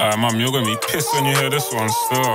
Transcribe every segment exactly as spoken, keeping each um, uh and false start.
Uh, mum, you're gonna be pissed when you hear this one still.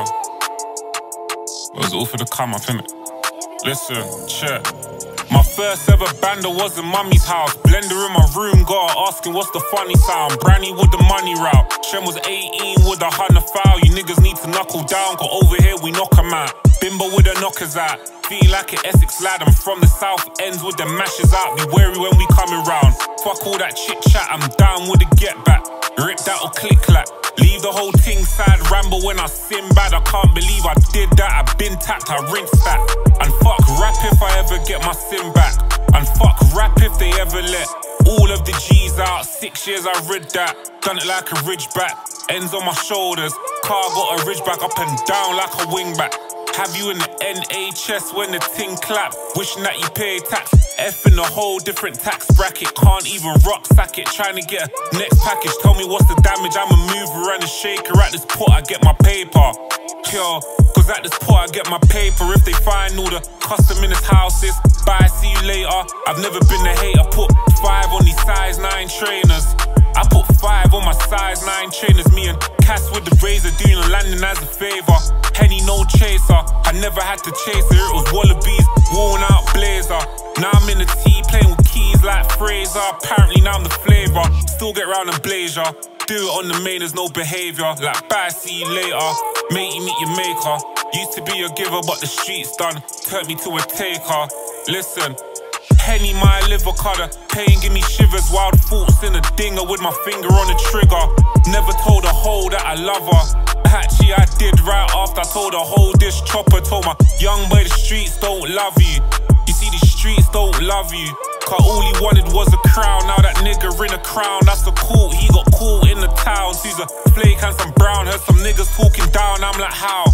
It was all for the come up, innit? Listen, check. My first ever bander was in mummy's house. Blender in my room, got her asking what's the funny sound. Brandy with the money route. Shem was eighteen with a hundred foul. You niggas need to knuckle down, cause over here we knock 'em out. Bimbo with the knockers out. Feeling like an Essex lad, I'm from the south ends with the mashes out. Be wary when we coming round. Fuck all that chit chat, I'm down with the get back. Rip that or click clack. Leave the whole thing sad, ramble when I sin bad. I can't believe I did that, I been tapped, I rinsed that. And fuck rap if I ever get my sin back. And fuck rap if they ever let all of the G's out. Six years I read that, done it like a ridgeback. Ends on my shoulders, car got a ridgeback. Up and down like a wingback. Have you in the N H S when the ting clap, wishing that you pay tax. F in a whole different tax bracket, can't even rock sack it. Trying to get a next package, tell me what's the damage. I'm a mover and a shaker, at this pot I get my paper. Yo, cause at this pot I get my paper. If they find all the custom in this houses, bye, see you later. I've never been a hater, put five on these size nine trainers. I put five on my size nine trainers. Me and Cass with the razor, doing a landing as a favour. Henny no chaser, I never had to chase her. It was Wallabies, worn out blazer. Now I'm in the T, playing with keys like Fraser. Apparently now I'm the flavour, still get round and blaze ya. Do it on the main, there's no behaviour. Like bye, see you later, matey meet your maker. Used to be a giver but the streets done turned me to a taker. Listen, Henny my liver cutter, pain give me shivers. Wild thoughts in a dinger with my finger on the trigger. Never told a hoe that I love her. Actually I did right after I told her hold this chopper. Told my young boy the streets don't love you. You see the streets don't love you. Cause all he wanted was a crown. Now that nigga in a crown, that's the court. He got caught in the town. Sees a flake and some brown. Heard some niggas talking down, I'm like how?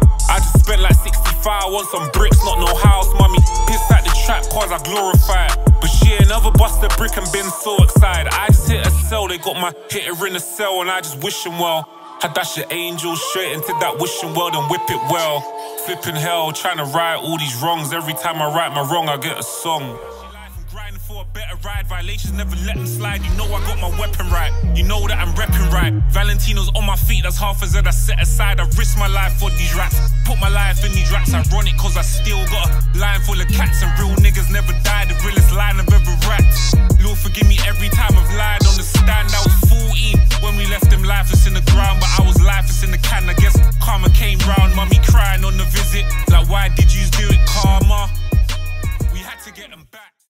I just spent like sixty-five on some bricks, not no house. Mummy pissed at the trap cause I glorify it. But she ain't never bust a brick and been so excited. I just hit a cell, they got my hitter in the cell, and I just wish him well. I dash an angel straight into that wishing world and whip it well. Flipping hell, trying to right all these wrongs. Every time I right my wrong, I get a song. Grinding for a better ride, violations never let them slide. You know I got my weapon right, you know that I'm repping right. Valentino's on my feet, that's half as it I set aside. I risk my life for these raps, put my life in these raps. Ironic cause I still got a line full of cats. And real niggas never die, the realest line I've ever rapped. Lord forgive me every time I've lied on the stand. I was fourteen when we left them lifeless in the ground, but